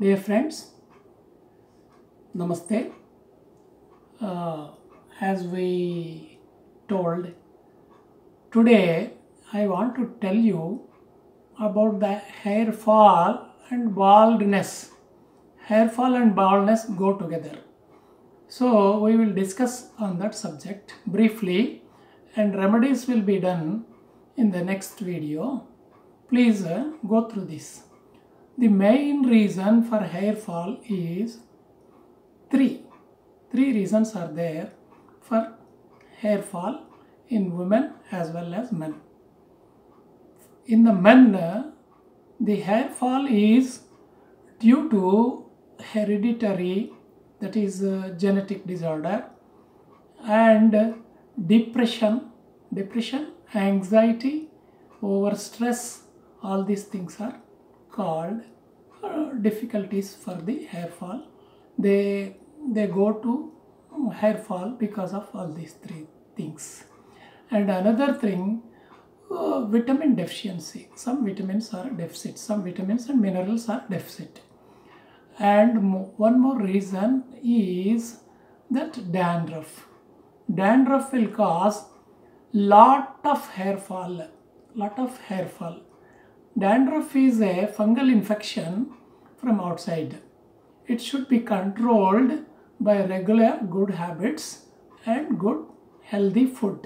Dear friends, Namaste. As we told, today I want to tell you about the hair fall and baldness. Hair fall and baldness go together. So we will discuss on that subject briefly, and remedies will be done in the next video. Please go through this. The main reason for hair fall is three reasons are there for hair fall in women as well as men. In the men, the hair fall is due to hereditary, that is genetic disorder, and depression, anxiety, overstress. All these things are called difficulties for the hair fall. They go to hair fall because of all these three things. And another thing, vitamin deficiency. Some vitamins are deficit, some vitamins and minerals are deficit. And one more reason is that dandruff. Dandruff will cause lot of hair fall. Dandruff is a fungal infection from outside. It should be controlled by regular good habits and good healthy food.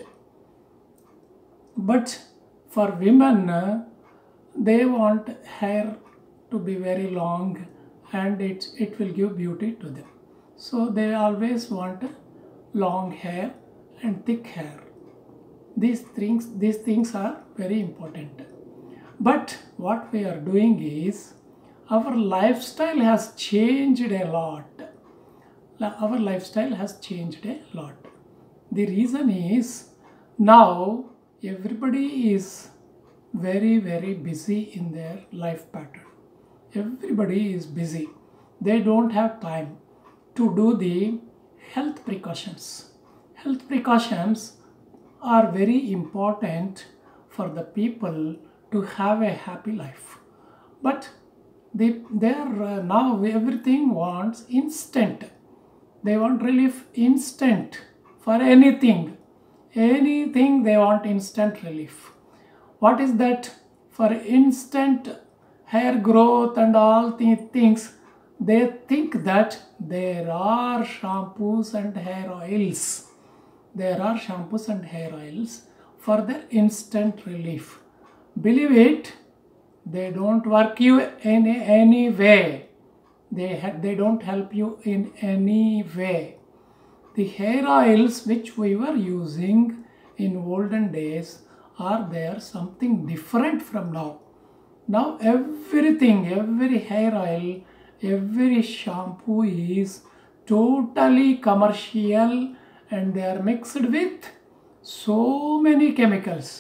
But for women, they want hair to be very long and it will give beauty to them. So they always want long hair and thick hair. These things are very important. But what we are doing is, our lifestyle has changed a lot. The reason is, now everybody is very busy in their life pattern. Everybody is busy. They don't have time to do the health precautions. Health precautions are very important for the people to have a happy life. But now everything wants instant. They want relief instant for anything. Anything they want instant relief. What is that? For instant hair growth and all these things, they think that there are shampoos and hair oils. For their instant relief. Believe it, they don't work you in any way. They don't help you in any way. The hair oils which we were using in olden days are there something different from now. Now everything, every hair oil, every shampoo is totally commercial, and they are mixed with so many chemicals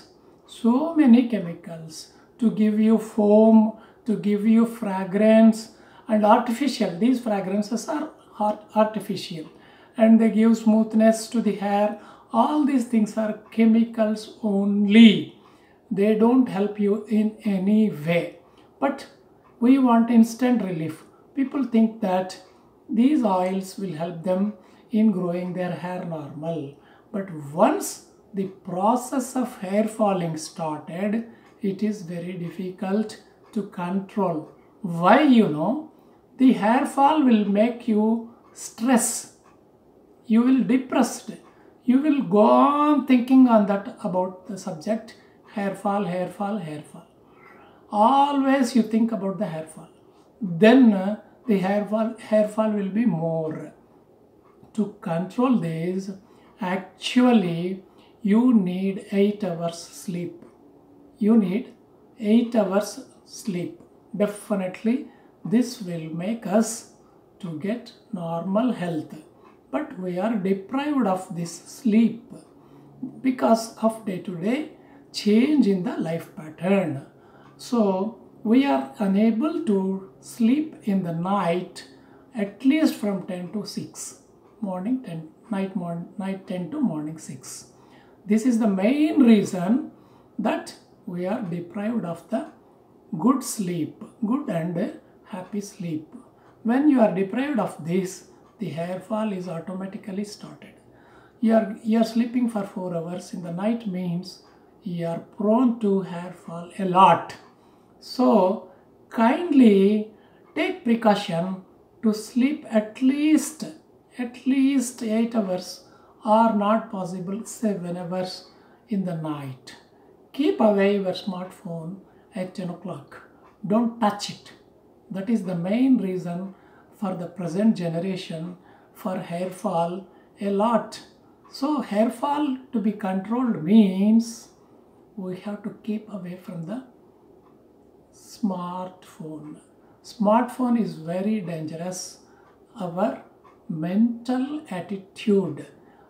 to give you foam, to give you fragrance, and artificial. These fragrances are artificial, and they give smoothness to the hair. All these things are chemicals only. They don't help you in any way. But we want instant relief. People think that these oils will help them in growing their hair normal. But once the process of hair falling started, it is very difficult to control. Why? The hair fall will make you stress. You will depressed. You will go on thinking on that about the subject, hair fall. Always you think about the hair fall. Then the hair fall will be more. To control this, actually you need 8 hours sleep. Definitely this will make us to get normal health. But we are deprived of this sleep because of day-to-day change in the life pattern. So we are unable to sleep in the night at least from 10 to 6. Night 10 to morning 6. This is the main reason that we are deprived of the good sleep, good and happy sleep. When you are deprived of this, the hair fall is automatically started. You are sleeping for 4 hours in the night means you are prone to hair fall a lot. So kindly take precaution to sleep at least 8 hours, or not possible 7 hours in the night. Keep away your smartphone at 10 o'clock. Don't touch it. That is the main reason for the present generation for hair fall a lot. So hair fall to be controlled means we have to keep away from the smartphone. Smartphone is very dangerous. Our mental attitude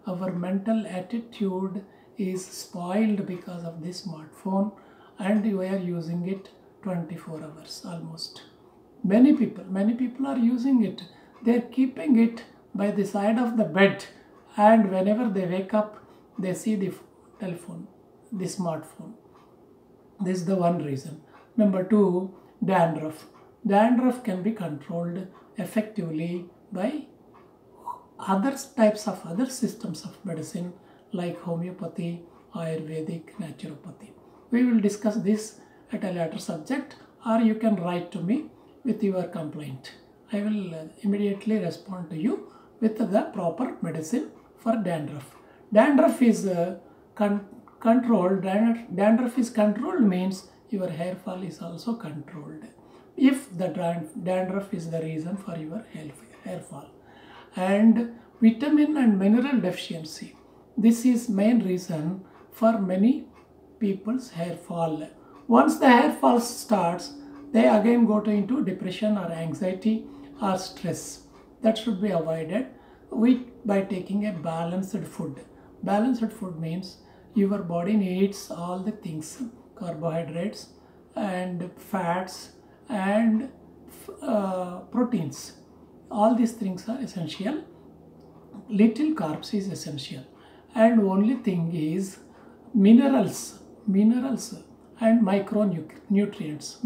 is spoiled because of this smartphone, and we are using it 24 hours almost. Many people are using it. They are keeping it by the side of the bed, and whenever they wake up they see the telephone, the smartphone. This is the one reason. Number 2, dandruff. Dandruff can be controlled effectively by other systems of medicine like homeopathy, Ayurvedic, naturopathy. We will discuss this at a later subject, or you can write to me with your complaint. I will immediately respond to you with the proper medicine for dandruff. Dandruff is controlled. Dandruff is controlled means your hair fall is also controlled, if the dandruff is the reason for your hair fall. And vitamin and mineral deficiency. This is main reason for many people's hair fall. Once the hair fall starts, they again go into depression or anxiety or stress. That should be avoided by taking a balanced food. Balanced food means your body needs all the things, carbohydrates and fats and proteins. All these things are essential. Little carbs is essential, and only thing is minerals and micronutrients.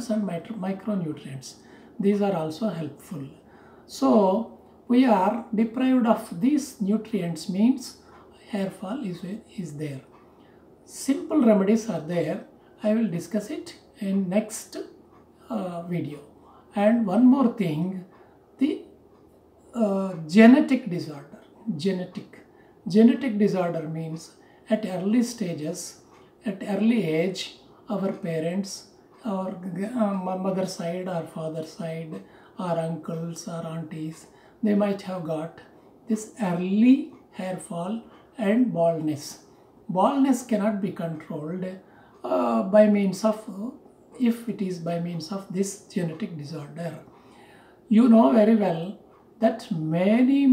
These are also helpful. So we are deprived of these nutrients means hair fall is there. Simple remedies are there. I will discuss it in next video. And one more thing, the genetic disorder. Genetic disorder means at early stages, at early age, our parents, our mother side or father side, our uncles or aunties, they might have got this early hair fall and baldness. Baldness cannot be controlled by means of, if it is by means of this genetic disorder. You know very well that many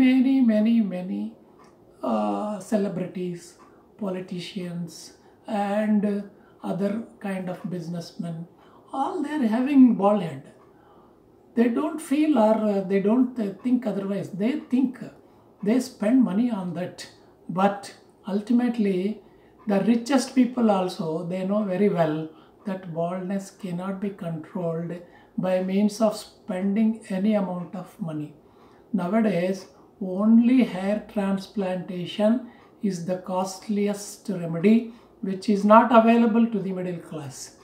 celebrities, politicians and other kind of businessmen, all they are having bald head. They don't feel or they don't think otherwise. They think, they spend money on that. But ultimately, the richest people also, they know very well that baldness cannot be controlled by means of spending any amount of money. Nowadays, only hair transplantation is the costliest remedy, which is not available to the middle class.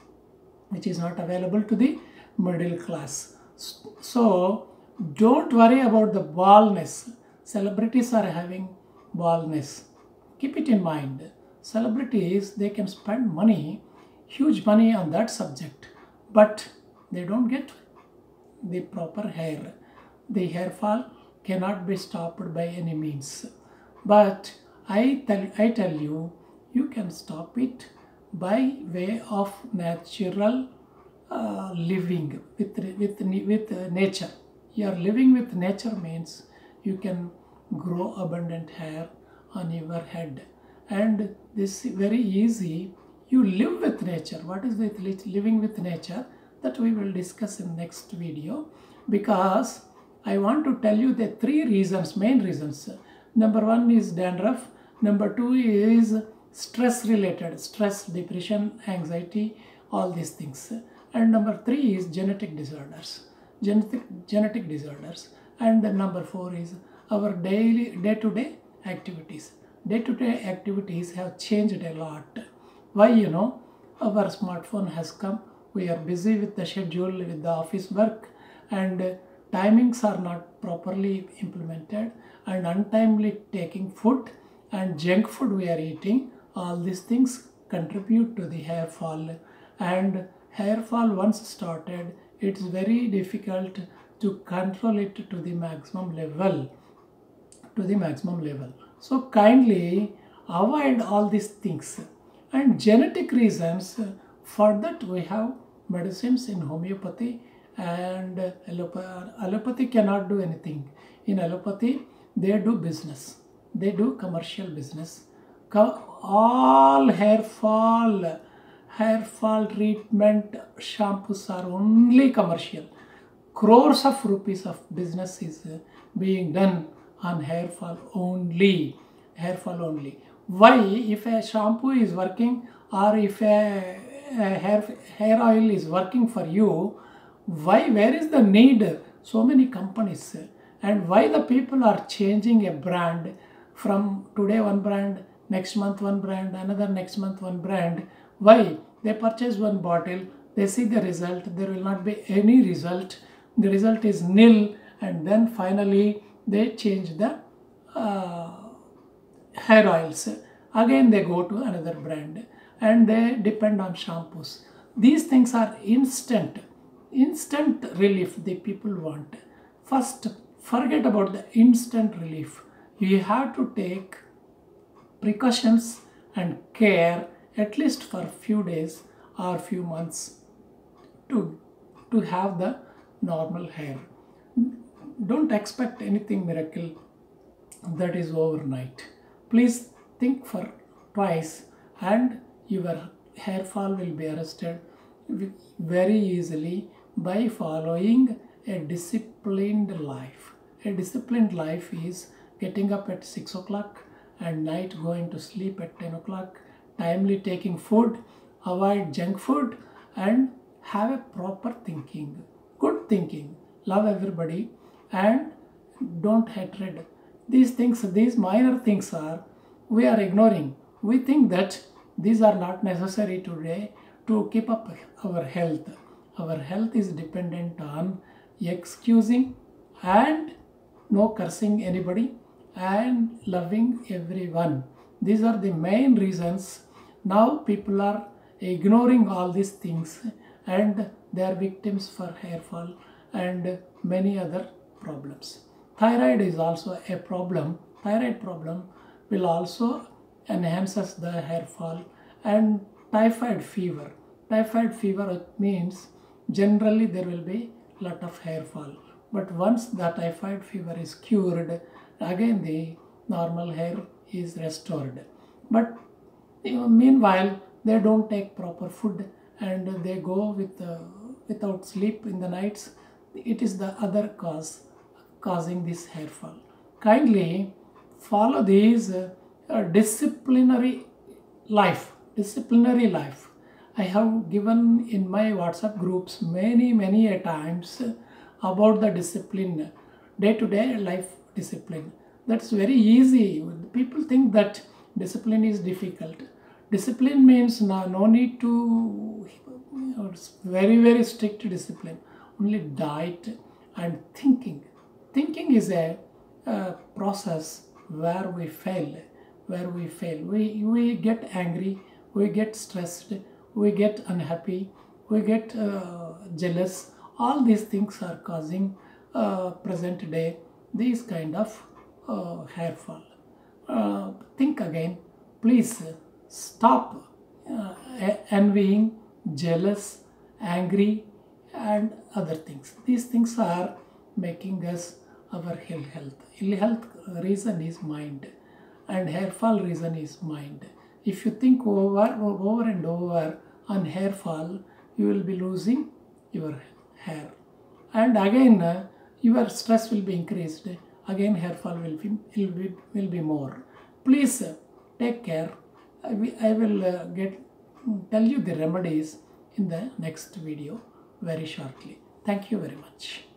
So don't worry about the baldness. Celebrities are having baldness. Keep it in mind. Celebrities, they can spend money, huge money on that subject, but they don't get the proper hair. The hair fall cannot be stopped by any means. But I tell you, you can stop it by way of natural living with nature. You are living with nature means you can grow abundant hair on your head, and this is very easy. You live with nature. What is the living with nature? That we will discuss in next video, because I want to tell you the 3 reasons, main reasons. Number 1 is dandruff. Number 2 is stress related, stress, depression, anxiety, all these things. And number 3 is genetic disorders. genetic disorders. And the number 4 is our day-to-day activities. Day-to-day activities have changed a lot. Why? Our smartphone has come. We are busy with the schedule, with the office work, and timings are not properly implemented, and untimely taking food and junk food we are eating. All these things contribute to the hair fall, and hair fall once started, it's very difficult to control it to the maximum level. So kindly avoid all these things. And genetic reasons, for that we have medicines in homeopathy, and allopathy cannot do anything. In allopathy, they do business. They do commercial business. All hair fall treatment shampoos are only commercial. Crores of rupees of business is being done on hair fall only. Why? If a shampoo is working, or if a hair oil is working for you, why? Where is the need? So many companies, and why the people are changing a brand from today one brand, next month one brand, another next month one brand? Why? They purchase one bottle, they see the result, there will not be any result, the result is nil, and then finally they change the hair oils. Again they go to another brand, and they depend on shampoos. These things are instant relief the people want. First, forget about the instant relief. You have to take precautions and care at least for a few days or few months to have the normal hair. Don't expect anything miracle that is overnight. Please think for twice, and your hair fall will be arrested very easily by following a disciplined life. A disciplined life is getting up at 6 o'clock and night going to sleep at 10 o'clock, timely taking food, avoid junk food, and have a proper thinking, good thinking, love everybody, and don't hatred. These things, these minor things we are ignoring. We think that these are not necessary today to keep up our health. Our health is dependent on excusing and no cursing anybody and loving everyone. These are the main reasons. Now people are ignoring all these things, and they are victims for hair fall and many other problems. Thyroid is also a problem. Thyroid problem will also enhances the hair fall. And typhoid fever. Typhoid fever means generally there will be lot of hair fall. But once the typhoid fever is cured, again the normal hair is restored. But meanwhile, they don't take proper food and they go without sleep in the nights. It is the other cause causing this hair fall. Kindly follow these disciplinary life. I have given in my WhatsApp groups many a times about the discipline, day-to-day life discipline. That's very easy. People think that discipline is difficult. Discipline means no need to very strict discipline. Only diet and thinking. Thinking is a process where we fail. We get angry, we get stressed, we get unhappy, we get jealous. All these things are causing present day these kind of hair fall. Think again. Please stop envying, jealous, angry, and other things. These things are making us our ill health. Ill health reason is mind, and hair fall reason is mind. If you think over and over on hair fall, you will be losing your hair, and again your stress will be increased. Again hair fall will be more. Please take care. I will tell you the remedies in the next video very shortly. Thank you very much.